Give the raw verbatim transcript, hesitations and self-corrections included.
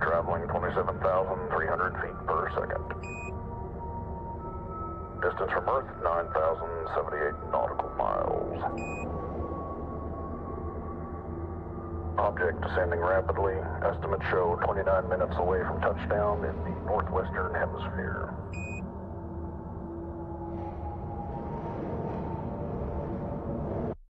traveling twenty-seven thousand three hundred feet per second. Distance from Earth, nine thousand seventy-eight nautical miles. Object descending rapidly. Estimates show twenty-nine minutes away from touchdown in the northwestern hemisphere.